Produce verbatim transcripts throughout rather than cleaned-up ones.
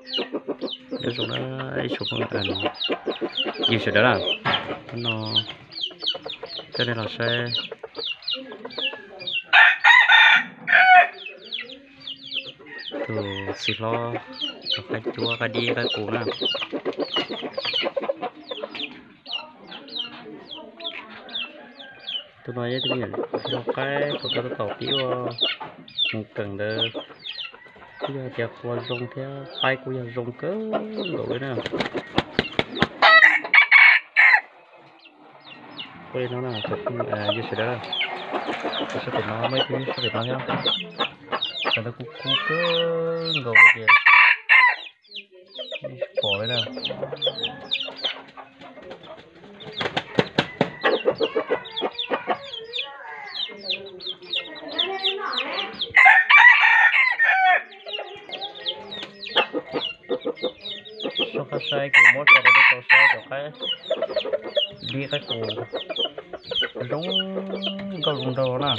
nếu chúng nó ấy chụp không cần gì sẽ đó là nó cho nên là sẽ từ xịt lo cho cái chúa cái đi cái cũ nè tôi nói với tôi nhìn nó cái của tôi tàu tiêu một cần đơ bây giờ chả qua rong theo hai của giờ rong cớ rồi nè coi nó là thật à như thế đó tôi sẽ phải nói mấy tiếng sẽ phải nói nhauแต่ถ้ากูกูเกินก็โอเคปล่อยนะชอบใช้กูมดจะได้ตัวใช้ตัวใครดีใครกูลงก็ลงตัวนะ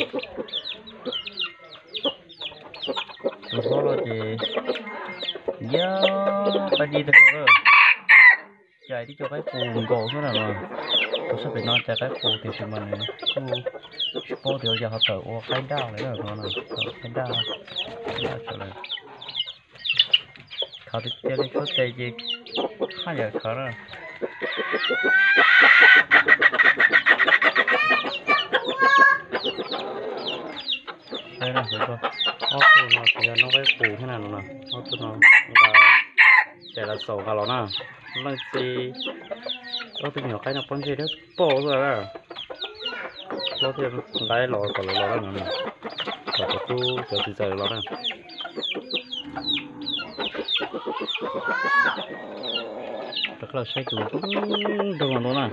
ตัวเขาเราจะเยอะไปดีแต่ก็ใจที่จะใครกูโง่ขนาดนั้นtôi sẽ phải nói cho cái khu thì chúng mình khu phố thì giờ họ tự ô cái đau đấy rồi con này cái đau đau trở lạiเขาติดเชื้อในชุดใจจีข้าอยากเขาเลยใช่นะเห็นป่ะอ๋อคือเราพยายามน้องไปปูขนาดนั้นนะอ๋อคือน้องเราแต่ละโซ่กับเรานะบางทีเราเป็นหัวใครนะบางทีเดี๋ยวโป้เลยนะเราที่ได้รอก่อนเราแล้วนะก่อนจะตู้จะตีใจเรานะแต่เราใช้ตัวดูมันดูนะ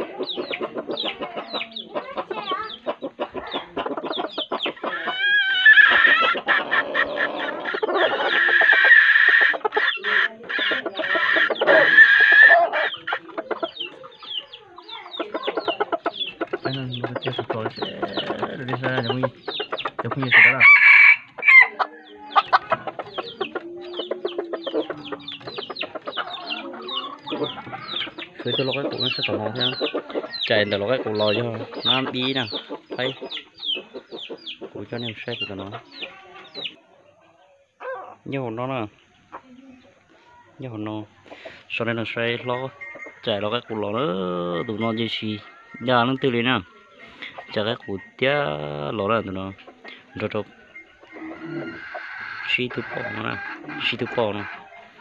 อันนั้นมันจะสุดโต่งเลยเดี๋ยวนี้จะจะมีจะมีสุดแล้วคือตัวเราก็กูมันจะต่อมาใช่ไหมใจแต่เราก็กูรออยู่น้ำดีนะไปกูcho nênใช้ตัวnó nhiều nó nè nhiều nó sau này nó sẽ lo chạy lo cái cụ lo nó tụi nó gì gì nhà nó tiêu liền nè chạy cái cụ tía lo ra tụi nó rồi rồi xí tụi bỏ nó nè xí tụi bỏ nè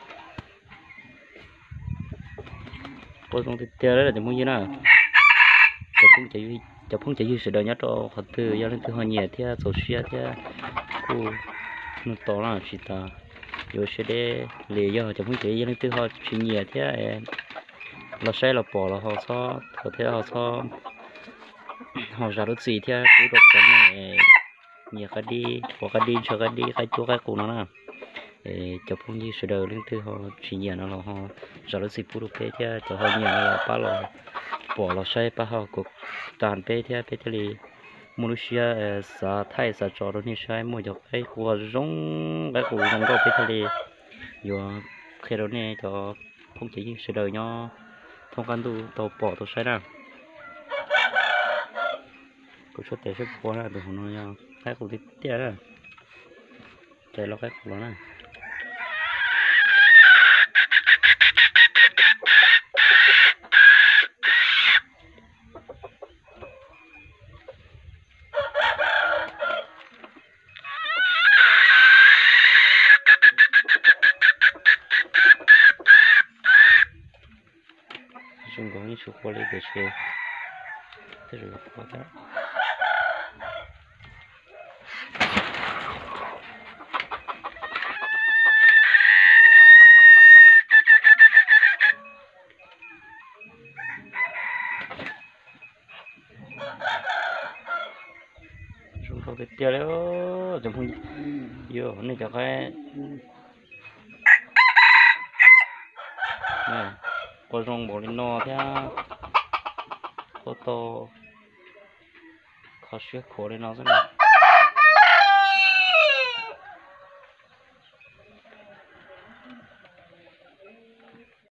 coi con tía đấy là để mua gì nè chụp phong chạy chụp phong chạy sẽ đợi nhát cho họ từ gia đình từ họ nhẹ theo số xe theo cụ nó to là chỉ ta rồi sẽ để lì do chụp phong chạy gia đình từ họ chỉ nhẹ theoเราใช้เราปอเราเขาชอบเขาเที่ยวเขาชอบเขาจะรู้สีเที่ยวกูดกกันเนี่ยเนี่ยคดีหัวคดีเชื่อคดีใครชั่วใครกูนั่นน่ะเออจะพุ่งยี่สุดเดิมเรื่องที่เขาชี้เนี่ยนะเราเขาจะรู้สีผู้ดูเพศเที่ยวจะเขาเนี่ยเราป้าเราปอเราใช้ป้าเขากตานเพศเที่ยวเพศทะเลมนุษย์เออสาไทยสาจอร์นี่ใช้หมดจากไอ้หัวร้งไอ้กูร้งก็เพศทะเลอยู่เคยเราเนี่ยจะพุ่งจะยี่สุดเดิมเนาะthông can tu tàu bỏ tàu xoay nào, có chút tiền chút quá là được nó nhau, cái cũng thích tiền rồi, chạy lo cái cũng này, chúng có những số qua lấy để chơi, thế rồi qua đó, chúng có cái tiền đấy, chúng không, giờ này cho cái, này. Có rong bỏ lên no thế có to khó xuyết khổ lên nó rất là